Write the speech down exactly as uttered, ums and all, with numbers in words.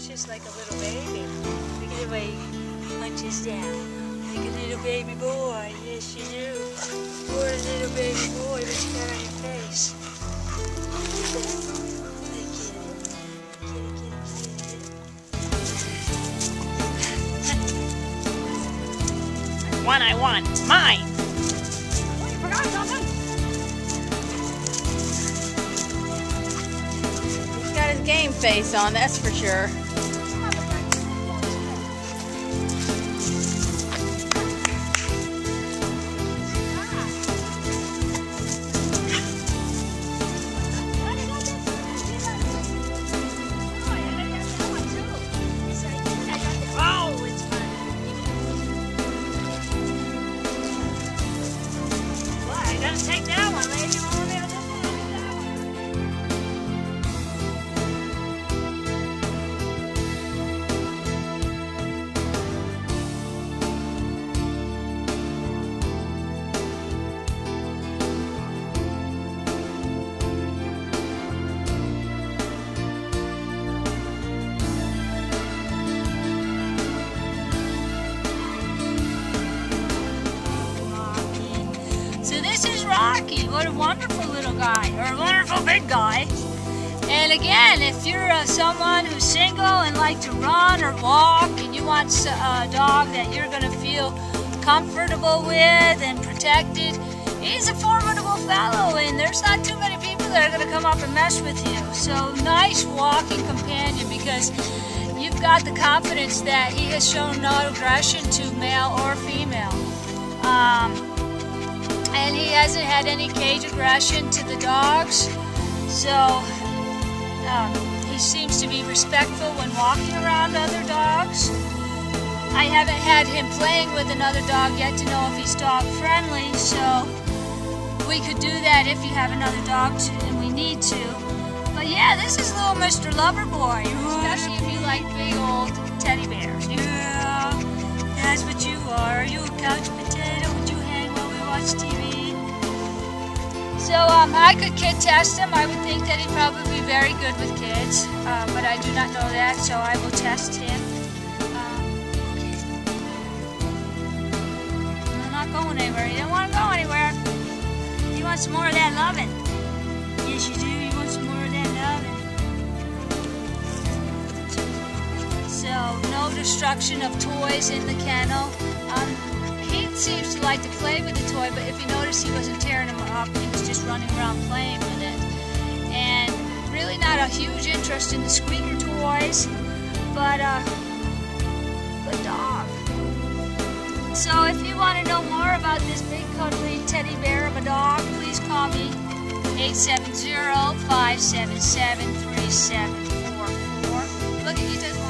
just like a little baby. Look at the way he punches down. Like a little baby boy. Yes, you do. You're a little baby boy. What you got on your face? One I want. Mine. Oh, you forgot something? He's got his game face on, that's for sure. Take that one, lady. Rocky, what a wonderful little guy, or a wonderful big guy. And again, if you're uh, someone who's single and like to run or walk, and you want a dog that you're going to feel comfortable with and protected, he's a formidable fellow, and there's not too many people that are going to come up and mess with you. So nice walking companion, because you've got the confidence that he has shown no aggression to male or female. Um, And he hasn't had any cage aggression to the dogs, so um, he seems to be respectful when walking around other dogs. I haven't had him playing with another dog yet to know if he's dog friendly, so we could do that if you have another dog to, and we need to. But yeah, this is little Mister Loverboy, especially if you like big old teddy bears. Yeah, that's what you are. Are you a couch potato? Would you hang while we watch T V? So um, I could kid test him. I would think that he'd probably be very good with kids, uh, but I do not know that, so I will test him. Um, okay. I'm not going anywhere. He don't want to go anywhere. He wants some more of that loving. Yes, you do. You want some more of that loving. So no destruction of toys in the kennel. Um, He seems to like to play with the toy, but if you notice, he wasn't tearing them up. He was just running around playing with it. And really not a huge interest in the squeaker toys, but uh, good dog. So if you want to know more about this big cuddly teddy bear of a dog, please call me eight seven zero, five seven seven, three seven four four. Look, he doesn't